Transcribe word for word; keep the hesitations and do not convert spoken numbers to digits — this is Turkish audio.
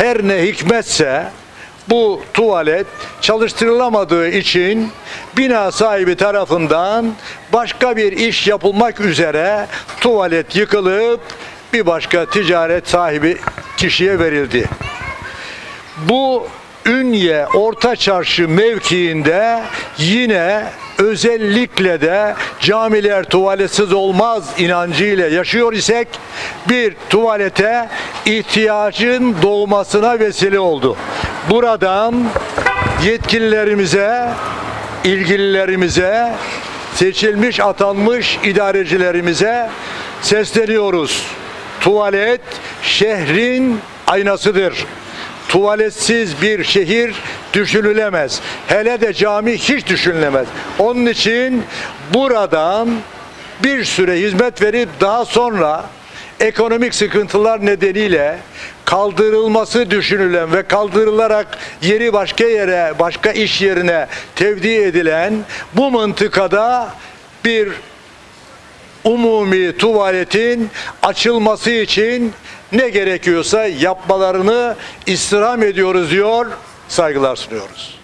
her ne hikmetse bu tuvalet çalıştırılamadığı için bina sahibi tarafından başka bir iş yapılmak üzere tuvalet yıkılıp bir başka ticaret sahibi kişiye verildi. Bu Ünye Orta Çarşı mevkiinde yine özellikle de camiler tuvaletsiz olmaz inancıyla yaşıyor isek bir tuvalete ihtiyacın doğmasına vesile oldu. Buradan yetkililerimize, ilgililerimize, seçilmiş atanmış idarecilerimize sesleniyoruz. Tuvalet şehrin aynasıdır. Tuvaletsiz bir şehir düşünülemez. Hele de cami hiç düşünülemez. Onun için buradan bir süre hizmet verip daha sonra ekonomik sıkıntılar nedeniyle kaldırılması düşünülen ve kaldırılarak yeri başka yere, başka iş yerine tevdi edilen bu mıntıkada bir umumi tuvaletin açılması için ne gerekiyorsa yapmalarını istirham ediyoruz diyor, saygılar sunuyoruz.